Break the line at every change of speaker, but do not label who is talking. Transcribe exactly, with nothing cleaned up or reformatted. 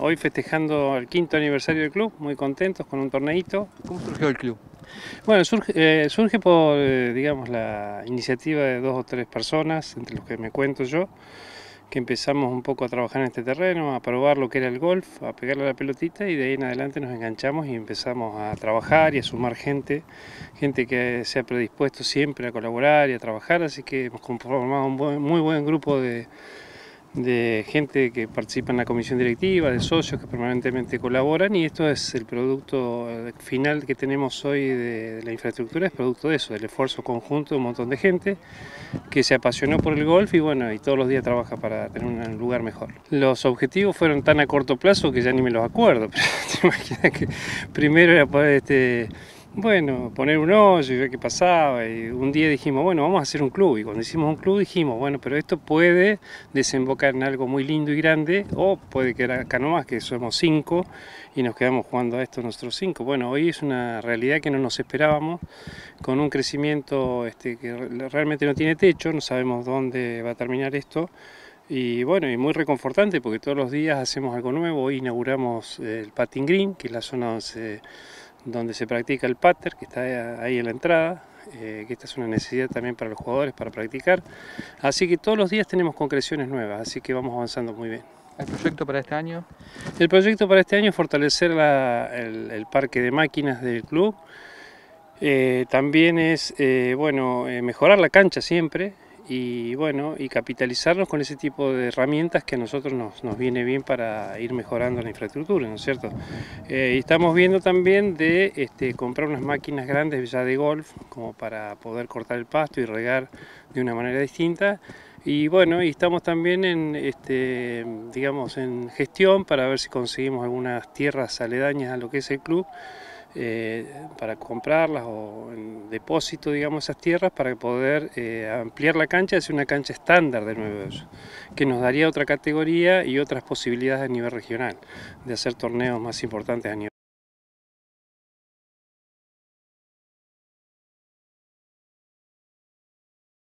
hoy festejando el quinto aniversario del club, muy contentos con un torneito.
¿Cómo surgió el club?
Bueno, surge, eh, surge por, eh, digamos, la iniciativa de dos o tres personas, entre los que me cuento yo, que empezamos un poco a trabajar en este terreno, a probar lo que era el golf, a pegarle a la pelotita y de ahí en adelante nos enganchamos y empezamos a trabajar y a sumar gente, gente que se ha predispuesto siempre a colaborar y a trabajar, así que hemos conformado un buen, muy buen grupo de de gente que participa en la comisión directiva, de socios que permanentemente colaboran, y esto es el producto final que tenemos hoy de, de la infraestructura, es producto de eso, del esfuerzo conjunto de un montón de gente que se apasionó por el golf y bueno, y todos los días trabaja para tener un lugar mejor. Los objetivos fueron tan a corto plazo que ya ni me los acuerdo, pero te imaginas que primero era poder este, bueno, poner un hoyo y ver qué pasaba, y un día dijimos, bueno, vamos a hacer un club, y cuando hicimos un club dijimos, bueno, pero esto puede desembocar en algo muy lindo y grande, o puede quedar acá nomás, que somos cinco, y nos quedamos jugando a esto nosotros cinco. Bueno, hoy es una realidad que no nos esperábamos, con un crecimiento este, que realmente no tiene techo, no sabemos dónde va a terminar esto, y bueno, y muy reconfortante porque todos los días hacemos algo nuevo. Hoy inauguramos el Putting Green, que es la zona donde se, donde se practica el putter, que está ahí en la entrada, eh, que esta es una necesidad también para los jugadores para practicar. Así que todos los días tenemos concreciones nuevas, así que vamos avanzando muy bien.
¿El proyecto para este año?
El proyecto para este año es fortalecer la, el, el parque de máquinas del club. Eh, también es eh, bueno, eh, mejorar la cancha siempre y bueno, y capitalizarnos con ese tipo de herramientas que a nosotros nos, nos viene bien para ir mejorando la infraestructura, ¿no es cierto? Eh, y estamos viendo también de este, comprar unas máquinas grandes ya de golf como para poder cortar el pasto y regar de una manera distinta. Y bueno, y estamos también en, este, digamos, en gestión para ver si conseguimos algunas tierras aledañas a lo que es el club, eh, para comprarlas o en depósito, digamos, esas tierras para poder eh, ampliar la cancha y hacer una cancha estándar de nueve hoyos, que nos daría otra categoría y otras posibilidades a nivel regional de hacer torneos más importantes a nivel